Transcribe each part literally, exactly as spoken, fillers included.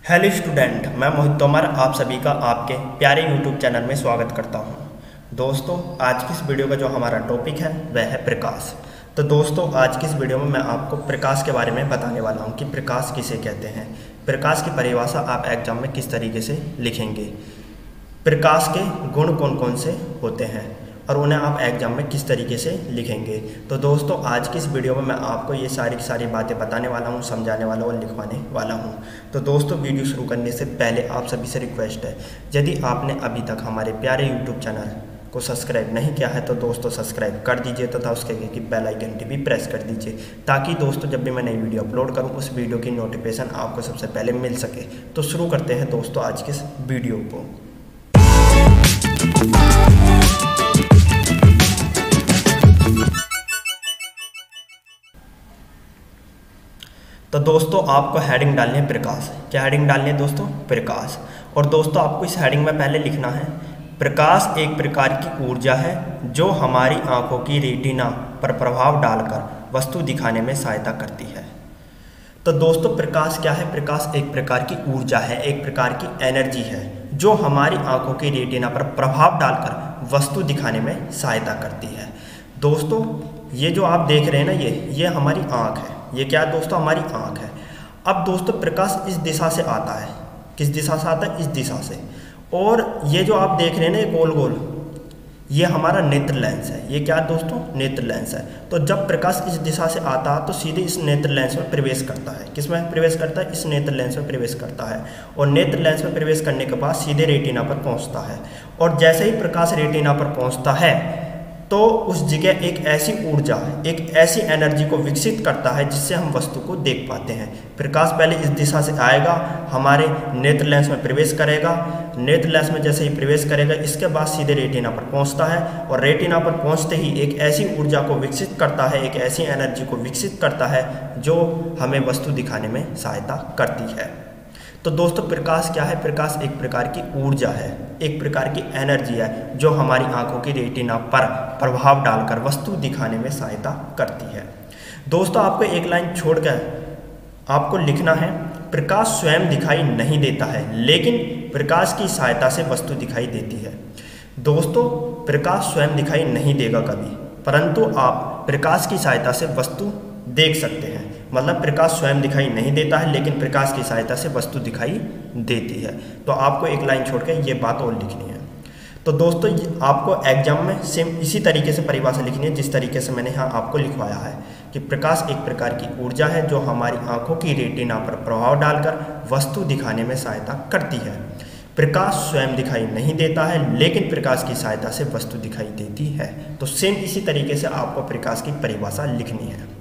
Hello student, मैं मोहित तोमर आप सभी का आपके प्यारे यूट्यूब चैनल में स्वागत करता हूं। दोस्तों, आज की इस वीडियो का जो हमारा टॉपिक है वह है प्रकाश। तो दोस्तों, आज की इस वीडियो में मैं आपको प्रकाश के बारे में बताने वाला हूं कि प्रकाश किसे कहते हैं, प्रकाश की परिभाषा आप एग्जाम में किस तरीके से लिखेंगे, प्रकाश के गुण कौन कौन से होते हैं और उन्हें आप एग्जाम में किस तरीके से लिखेंगे। तो दोस्तों, आज की इस वीडियो में मैं आपको ये सारी की सारी बातें बताने वाला हूँ, समझाने वाला हूँ और लिखवाने वाला हूँ। तो दोस्तों, वीडियो शुरू करने से पहले आप सभी से रिक्वेस्ट है, यदि आपने अभी तक हमारे प्यारे यूट्यूब चैनल को सब्सक्राइब नहीं किया है तो दोस्तों सब्सक्राइब कर दीजिए तथा उसके आगे की बेल आइकन की भी प्रेस कर दीजिए, ताकि दोस्तों जब भी मैं नई वीडियो अपलोड करूँ उस वीडियो की नोटिफिकेशन आपको सबसे पहले मिल सके। तो शुरू करते हैं दोस्तों आज की इस वीडियो को। तो दोस्तों, आपको हेडिंग डालनी है प्रकाश। क्या हेडिंग डालनी है दोस्तों? प्रकाश। और दोस्तों, आपको इस हेडिंग में पहले लिखना है प्रकाश एक प्रकार की ऊर्जा है जो हमारी आंखों की रेटिना पर प्रभाव डालकर वस्तु दिखाने में सहायता करती है। तो दोस्तों, प्रकाश क्या है? प्रकाश एक प्रकार की ऊर्जा है, एक प्रकार की एनर्जी है जो हमारी आंखों की रेटिना पर प्रभाव डालकर वस्तु दिखाने में सहायता करती है। दोस्तों, ये जो आप देख रहे हैं ना, ये ये हमारी आंख है। ये क्या है दोस्तों? हमारी आंख है। अब दोस्तों, प्रकाश इस दिशा से आता है। किस दिशा से आता है? इस दिशा से। और ये जो आप देख रहे हैं ना, ये गोल गोल, ये हमारा नेत्र लेंस है। ये क्या दोस्तों? नेत्र लेंस है। तो जब प्रकाश इस दिशा से आता है तो सीधे इस नेत्र लेंस में प्रवेश करता है। किस में प्रवेश करता है? इस नेत्र लेंस में प्रवेश करता है। और नेत्र लेंस में प्रवेश करने के बाद सीधे रेटिना पर पहुंचता है। और जैसे ही प्रकाश रेटिना पर पहुंचता है तो उस जगह एक ऐसी ऊर्जा, एक ऐसी एनर्जी को विकसित करता है जिससे हम वस्तु को देख पाते हैं। प्रकाश पहले इस दिशा से आएगा, हमारे नेत्र लेंस में प्रवेश करेगा, नेत्र लेंस में जैसे ही प्रवेश करेगा इसके बाद सीधे रेटिना पर पहुंचता है। और रेटिना पर पहुंचते ही एक ऐसी ऊर्जा को विकसित करता है, एक ऐसी एनर्जी को विकसित करता है जो हमें वस्तु दिखाने में सहायता करती है। तो दोस्तों, प्रकाश क्या है? प्रकाश एक प्रकार की ऊर्जा है, एक प्रकार की एनर्जी है जो हमारी आंखों की रेटिना पर प्रभाव डालकर वस्तु दिखाने में सहायता करती है। दोस्तों, आपको एक लाइन छोड़कर आपको लिखना है प्रकाश स्वयं दिखाई नहीं देता है लेकिन प्रकाश की सहायता से वस्तु दिखाई देती है। दोस्तों, प्रकाश स्वयं दिखाई नहीं देगा कभी, परंतु आप प्रकाश की सहायता से वस्तु देख सकते हैं। मतलब प्रकाश स्वयं दिखाई नहीं देता है लेकिन प्रकाश की सहायता से वस्तु दिखाई देती है। तो आपको एक लाइन छोड़कर ये बात और लिखनी है। तो दोस्तों, आपको एग्जाम में सेम इसी तरीके से परिभाषा लिखनी है जिस तरीके से मैंने यहाँ आपको लिखवाया है कि प्रकाश एक प्रकार की ऊर्जा है जो हमारी आंखों की रेटिना पर प्रभाव डालकर वस्तु दिखाने में सहायता करती है। प्रकाश स्वयं दिखाई नहीं देता है लेकिन प्रकाश की सहायता से वस्तु दिखाई देती है। तो सेम इसी तरीके से आपको प्रकाश की परिभाषा लिखनी है।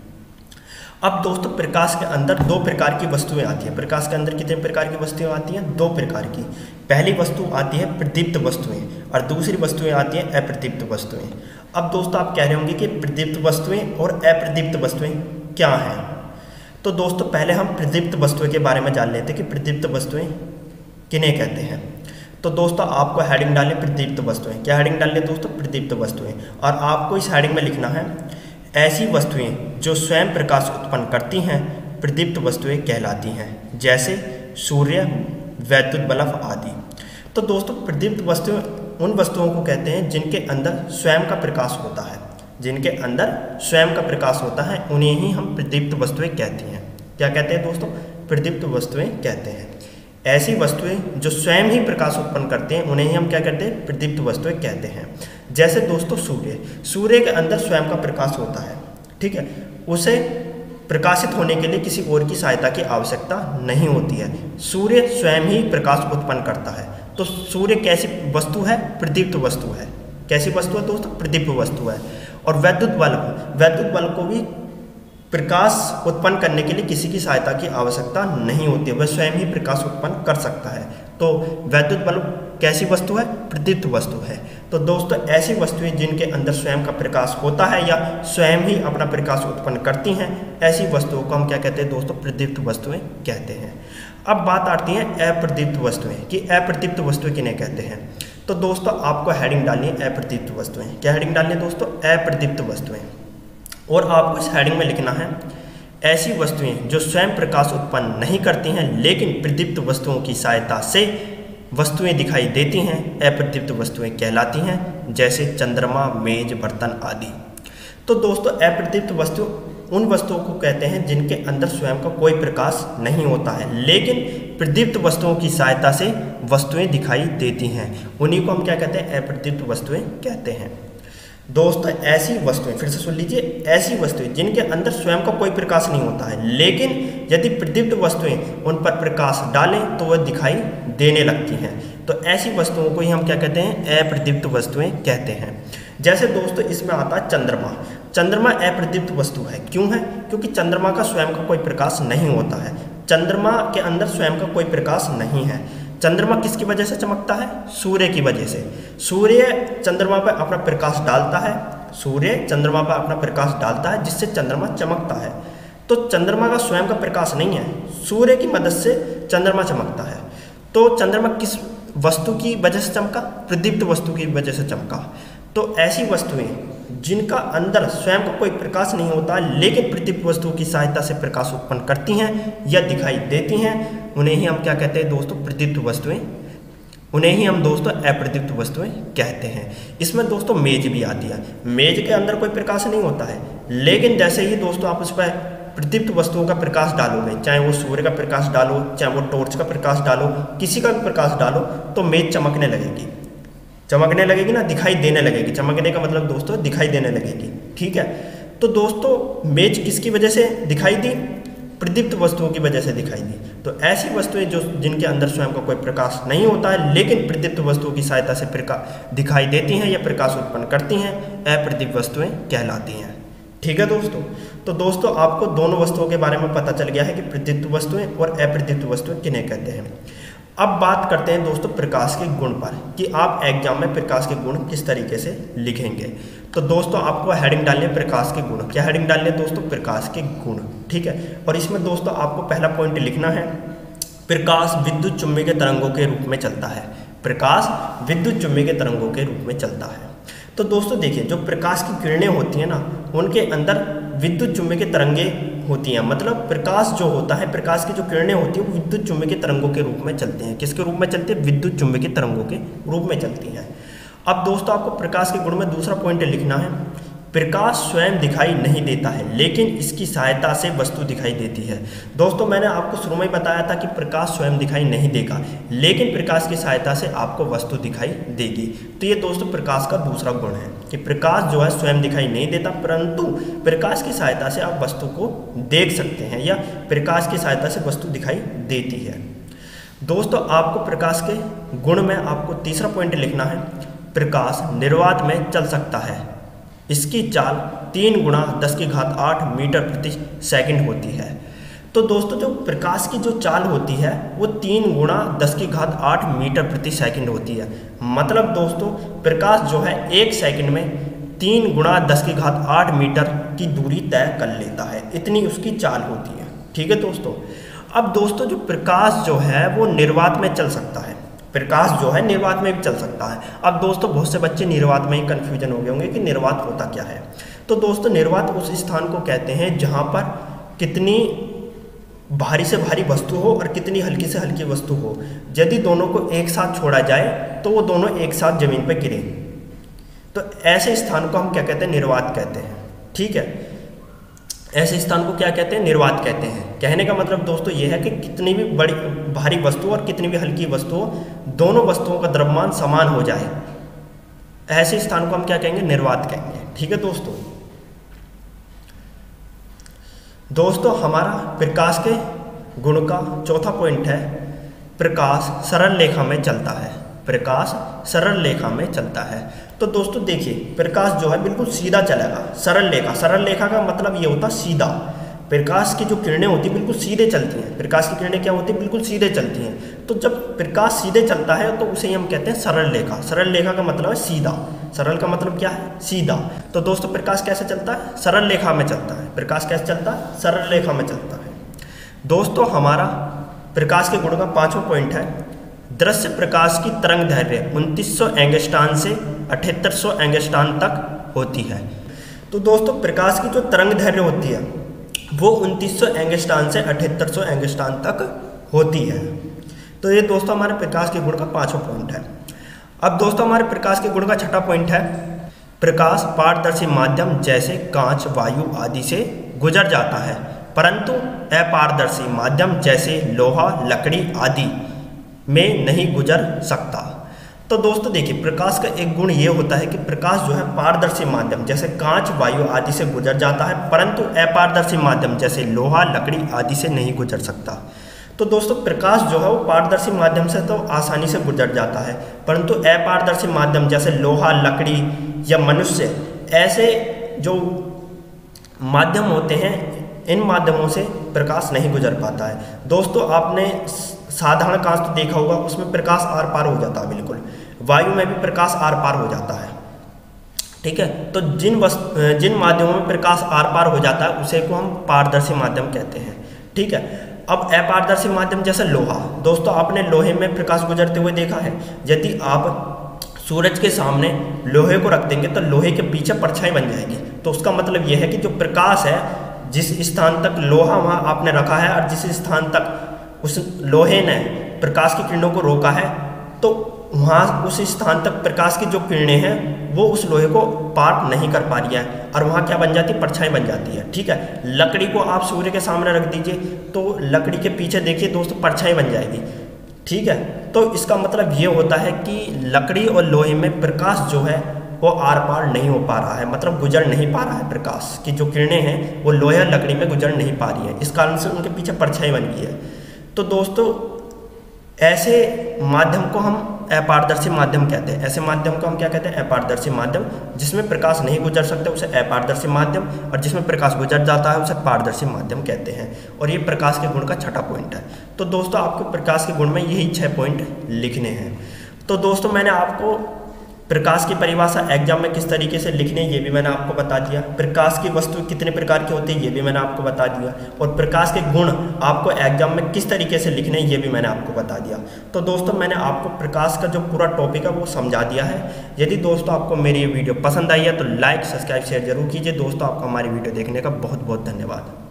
अब दोस्तों, प्रकाश के अंदर दो प्रकार की वस्तुएं आती हैं। प्रकाश के अंदर कितने प्रकार की वस्तुएं आती हैं? दो प्रकार की। पहली वस्तु आती है प्रदीप्त वस्तुएं और दूसरी वस्तुएं आती हैं अप्रदीप्त वस्तुएं। अब दोस्तों, आप कह रहे होंगे कि प्रदीप्त वस्तुएं और अप्रदीप्त वस्तुएं क्या हैं? तो दोस्तों, पहले हम प्रदीप्त वस्तुएं के बारे में जान लेते हैं कि प्रदीप्त वस्तुएं किन्हें कहते हैं। तो दोस्तों, आपको हेडिंग डालनी प्रदीप्त वस्तुएं। क्या हेडिंग डालनी है दोस्तों? प्रदीप्त वस्तुएं। और आपको इस हेडिंग में लिखना है ऐसी वस्तुएं जो स्वयं प्रकाश उत्पन्न करती हैं प्रदीप्त वस्तुएं कहलाती हैं, जैसे सूर्य, वैद्युत बल्ब आदि। तो दोस्तों, प्रदीप्त वस्तुएं उन वस्तुओं को कहते हैं जिनके अंदर स्वयं का प्रकाश होता है। जिनके अंदर स्वयं का प्रकाश होता है उन्हें ही हम प्रदीप्त वस्तुएं कहती हैं। क्या कहते हैं दोस्तों? प्रदीप्त वस्तुएं कहते हैं। ऐसी वस्तुएं जो स्वयं ही प्रकाश उत्पन्न करते हैं उन्हें ही हम क्या कहते हैं? प्रदीप्त वस्तुएं कहते हैं। जैसे दोस्तों, सूर्य सूर्य के अंदर स्वयं का प्रकाश होता है, ठीक है। उसे प्रकाशित होने के लिए किसी और की सहायता की आवश्यकता नहीं होती है। सूर्य स्वयं ही प्रकाश उत्पन्न करता है। तो सूर्य कैसी वस्तु है? प्रदीप्त वस्तु है। कैसी वस्तु है दोस्तों? प्रदीप्त वस्तु है। और वैद्युत बल्ब, वैद्युत बल्ब को भी प्रकाश उत्पन्न करने के लिए किसी की सहायता की आवश्यकता नहीं होती है, वह स्वयं ही प्रकाश उत्पन्न कर सकता है। तो वैद्युत बल्ब कैसी वस्तु है? प्रदीप्त वस्तु है। तो दोस्तों, ऐसी वस्तुएं जिनके अंदर स्वयं का प्रकाश होता है या स्वयं ही अपना प्रकाश उत्पन्न करती हैं, ऐसी वस्तुओं को हम क्या कहते हैं दोस्तों? प्रदीप्त वस्तुएं कहते हैं। अब बात आती है अप्रदीप्त वस्तुएं कि अप्रदीप्त वस्तुएं किन्हें कहते हैं। तो दोस्तों, आपको हेडिंग डालनी है अप्रदीप्त वस्तुएं। क्या हेडिंग डालनी है दोस्तों? अप्रदीप्त वस्तुएं। और आपको इस हेडिंग में लिखना है ऐसी वस्तुएं जो स्वयं प्रकाश उत्पन्न नहीं करती हैं लेकिन प्रदीप्त वस्तुओं की सहायता से वस्तुएं दिखाई देती हैं, अप्रदीप्त वस्तुएं कहलाती हैं, जैसे चंद्रमा, मेज, बर्तन आदि। तो दोस्तों अप्रदीप्त वस्तु उन वस्तुओं को कहते हैं जिनके अंदर स्वयं का कोई प्रकाश नहीं होता है लेकिन प्रदीप्त वस्तुओं की सहायता से वस्तुएं दिखाई देती हैं, उन्हीं को हम क्या कहते हैं, अप्रदीप्त वस्तुएं कहते हैं। दोस्तों ऐसी वस्तुएं, फिर से सुन लीजिए, ऐसी वस्तुएं जिनके अंदर स्वयं का कोई प्रकाश नहीं होता है लेकिन यदि प्रदीप्त वस्तुएं उन पर प्रकाश डालें तो वह दिखाई देने लगती हैं, तो ऐसी वस्तुओं को ही हम क्या कहते हैं, अप्रदीप्त वस्तुएं कहते हैं। जैसे दोस्तों इसमें आता है चंद्रमा। चंद्रमा अप्रदीप्त वस्तु है, क्यों है? क्योंकि चंद्रमा का स्वयं का कोई प्रकाश नहीं होता है, चंद्रमा के अंदर स्वयं का कोई प्रकाश नहीं है। चंद्रमा किसकी वजह से चमकता है? सूर्य की वजह से। सूर्य चंद्रमा पर अपना प्रकाश डालता है, सूर्य चंद्रमा पर अपना प्रकाश डालता है जिससे चंद्रमा चमकता है। तो चंद्रमा का स्वयं का प्रकाश नहीं है, सूर्य की मदद से चंद्रमा चमकता है। तो चंद्रमा किस वस्तु की वजह से चमका? प्रदीप्त वस्तु की वजह से चमका। तो ऐसी वस्तुएं जिनका अंदर स्वयं का कोई प्रकाश नहीं होता लेकिन प्रदीप्त वस्तुओं की सहायता से प्रकाश उत्पन्न करती हैं या दिखाई देती हैं, उन्हें ही हम क्या कहते हैं दोस्तों, प्रदीप्त वस्तुएं, उन्हें ही हम दोस्तों अप्रदीप्त वस्तुएं कहते हैं। इसमें दोस्तों मेज भी आती है। मेज के अंदर कोई प्रकाश नहीं होता है लेकिन जैसे ही दोस्तों आप उस पर प्रदीप्त वस्तुओं का प्रकाश डालोगे, चाहे वो सूर्य का प्रकाश डालो, चाहे वो टॉर्च का प्रकाश डालो, किसी का भी प्रकाश डालो, तो मेज चमकने लगेगी, चमकने लगेगी ना, दिखाई देने लगेगी। चमकने का मतलब दोस्तों दिखाई देने लगेगी, ठीक है। तो दोस्तों मेज किसकी वजह से दिखाई दी? प्रदीप्त वस्तुओं की वजह से दिखाई दी। तो ऐसी वस्तुएं जो जिनके अंदर स्वयं का कोई प्रकाश नहीं होता है लेकिन प्रदीप्त वस्तुओं की सहायता से प्रकाश दिखाई देती हैं या प्रकाश उत्पन्न करती हैं, अप्रदीप्त वस्तुएं कहलाती हैं, ठीक है दोस्तों। तो दोस्तों आपको दोनों वस्तुओं के बारे में पता चल गया है कि प्रदीप्त वस्तुएं और अप्रदीप्त वस्तुएं किन्हें कहते हैं। अब बात करते हैं दोस्तों प्रकाश के गुण पर, कि आप एग्जाम में प्रकाश के गुण किस तरीके से लिखेंगे। तो दोस्तों आपको हेडिंग डालनी है प्रकाश के गुण। क्या हेडिंग डालनी है दोस्तों? प्रकाश के गुण, ठीक है। और इसमें दोस्तों आपको पहला पॉइंट लिखना है, प्रकाश विद्युत चुम्बकीय तरंगों के रूप में चलता है। प्रकाश विद्युत चुम्बकीय तरंगों के रूप में चलता है। तो दोस्तों देखिए, जो प्रकाश की किरणें होती हैं ना, उनके अंदर विद्युत चुम्बकीय तरंगे होती हैं, मतलब प्रकाश जो होता है, प्रकाश की जो किरणें होती हैं वो विद्युत चुम्बकीय तरंगों के रूप में चलती हैं। किसके रूप में चलती है? विद्युत चुम्बकीय तरंगों के रूप में चलती हैं। अब दोस्तों आपको प्रकाश के गुण में दूसरा पॉइंट लिखना है, प्रकाश स्वयं दिखाई नहीं देता है लेकिन इसकी सहायता से वस्तु दिखाई देती है। दोस्तों मैंने आपको शुरू में बताया था कि प्रकाश स्वयं दिखाई नहीं देगा लेकिन प्रकाश की सहायता से आपको वस्तु दिखाई देगी। तो ये दोस्तों प्रकाश का दूसरा गुण है कि प्रकाश जो है स्वयं दिखाई नहीं देता परंतु प्रकाश की सहायता से आप वस्तु को देख सकते हैं या प्रकाश की सहायता से वस्तु दिखाई देती है। दोस्तों आपको प्रकाश के गुण में आपको तीसरा पॉइंट लिखना है, प्रकाश निर्वात में चल सकता है, इसकी चाल तीन गुणा दस की घात आठ मीटर प्रति सेकंड होती है। तो दोस्तों जो प्रकाश की जो चाल होती है वो तीन गुणा दस की घात आठ मीटर प्रति सेकंड होती है। मतलब दोस्तों प्रकाश जो है एक सेकंड में तीन गुणा दस की घात आठ मीटर की दूरी तय कर लेता है, इतनी उसकी चाल होती है, ठीक है दोस्तों। अब दोस्तों जो प्रकाश जो है वो निर्वात में चल सकता है, प्रकाश जो है निर्वात में भी चल सकता है। अब दोस्तों बहुत से बच्चे निर्वात में ही कन्फ्यूजन हो गए होंगे कि निर्वात होता क्या है। तो दोस्तों निर्वात उस स्थान को कहते हैं जहाँ पर कितनी भारी से भारी वस्तु हो और कितनी हल्की से हल्की वस्तु हो, यदि दोनों को एक साथ छोड़ा जाए तो वो दोनों एक साथ जमीन पर गिरे, तो ऐसे स्थान को हम क्या कहते हैं? निर्वात कहते हैं, ठीक है। ऐसे स्थान को क्या कहते हैं? निर्वात कहते हैं। कहने का मतलब दोस्तों ये है कि कितनी भी बड़ी भारी वस्तु और कितनी भी हल्की वस्तु हो, दोनों वस्तुओं का द्रव्यमान समान हो जाए, ऐसे स्थान को हम क्या कहेंगे? निर्वात कहेंगे, ठीक है दोस्तों। दोस्तों हमारा प्रकाश के गुण का चौथा पॉइंट है, प्रकाश सरल रेखा में चलता है। प्रकाश सरल रेखा में चलता है। तो दोस्तों देखिए प्रकाश जो है बिल्कुल सीधा चलेगा, सरल रेखा। सरल रेखा का मतलब ये होता सीधा। प्रकाश की जो किरणें होती हैं बिल्कुल सीधे चलती हैं। प्रकाश की किरणें क्या होती हैं? बिल्कुल सीधे चलती हैं। तो जब प्रकाश सीधे चलता है तो उसे हम कहते हैं सरल रेखा। सरल रेखा का मतलब है सीधा। सरल का मतलब क्या है? सीधा। तो दोस्तों प्रकाश कैसे चलता है? सरल रेखा में चलता है। प्रकाश कैसे चलता है? सरल रेखा में चलता है। दोस्तों हमारा प्रकाश के गुण का पांचवा पॉइंट है, दृश्य प्रकाश की तरंग दैर्घ्य उनतीस सौ एंगस्ट्रॉन से अठहत्तर सौ एंगस्ट्रॉन तक होती है। तो दोस्तों प्रकाश की जो तरंग दैर्घ्य होती है वो उनतीस सौ एंगस्ट्रॉन से अठहत्तर सौ एंगस्ट्रॉन तक होती है। तो ये दोस्तों हमारे प्रकाश के गुण का पांचवा पॉइंट है। अब दोस्तों हमारे प्रकाश के गुण का छठा पॉइंट है, प्रकाश पारदर्शी माध्यम जैसे कांच, वायु आदि से गुजर जाता है, परंतु अपारदर्शी माध्यम जैसे लोहा, लकड़ी आदि में नहीं गुजर सकता। तो दोस्तों देखिए, प्रकाश का एक गुण ये होता है कि प्रकाश जो है पारदर्शी माध्यम जैसे कांच, वायु आदि से गुजर जाता है, परंतु अपारदर्शी माध्यम जैसे लोहा, लकड़ी आदि से नहीं गुजर सकता। तो दोस्तों प्रकाश जो है वो पारदर्शी माध्यम से तो आसानी से गुजर जाता है, परंतु अपारदर्शी माध्यम जैसे लोहा, लकड़ी या मनुष्य, ऐसे जो माध्यम होते हैं, इन माध्यमों से प्रकाश नहीं गुजर पाता है। दोस्तों आपने साधारण कांच तो देखा होगा, उसमें प्रकाश आर पार हो जाता है, बिल्कुल। वायु में भी प्रकाश आर पार हो जाता है, ठीक है। तो जिन वस्तु जिन माध्यमों में प्रकाश आर पार हो जाता है उसे को हम पारदर्शी माध्यम कहते हैं, ठीक है। अब अपारदर्शी माध्यम जैसे लोहा, दोस्तों आपने लोहे में प्रकाश गुजरते हुए देखा है। यदि आप सूरज के सामने लोहे को रख देंगे तो लोहे के पीछे परछाई बन जाएगी। तो उसका मतलब यह है कि जो प्रकाश है, जिस स्थान तक लोहा वहाँ आपने रखा है और जिस स्थान तक उस लोहे ने प्रकाश की किरणों को रोका है, तो वहाँ उस स्थान तक प्रकाश की जो किरणें हैं वो उस लोहे को पार नहीं कर पा रही है और वहाँ क्या बन जाती है, परछाई बन जाती है, ठीक है। लकड़ी को आप सूर्य के सामने रख दीजिए तो लकड़ी के पीछे देखिए दोस्तों परछाई बन जाएगी, ठीक है। तो इसका मतलब ये होता है कि लकड़ी और लोहे में प्रकाश जो है वो आर पार नहीं हो पा रहा है, मतलब गुजर नहीं पा रहा है। प्रकाश की जो किरणें हैं वो लोहे और लकड़ी में गुजर नहीं पा रही है, इस कारण से उनके पीछे परछाई बन गई है। तो दोस्तों ऐसे माध्यम को हम अपारदर्शी माध्यम कहते हैं। ऐसे माध्यम को हम क्या कहते हैं, अपारदर्शी माध्यम। जिसमें प्रकाश नहीं गुजर सकते उसे अपारदर्शी माध्यम, और जिसमें प्रकाश गुजर जाता है उसे पारदर्शी माध्यम कहते हैं। और ये प्रकाश के गुण का छठा पॉइंट है। तो दोस्तों आपको प्रकाश के गुण में यही छह पॉइंट लिखने हैं। तो दोस्तों मैंने आपको प्रकाश की परिभाषा एग्जाम में किस तरीके से लिखने ये भी मैंने आपको बता दिया। प्रकाश की वस्तु कितने प्रकार की होती है ये भी मैंने आपको बता दिया। और प्रकाश के गुण आपको एग्जाम में किस तरीके से लिखने ये भी मैंने आपको बता दिया। तो दोस्तों मैंने आपको प्रकाश का जो पूरा टॉपिक है वो समझा दिया है। यदि दोस्तों आपको मेरी ये वीडियो पसंद आई है तो लाइक, सब्सक्राइब, शेयर जरूर कीजिए। दोस्तों आपका हमारी वीडियो देखने का बहुत बहुत धन्यवाद।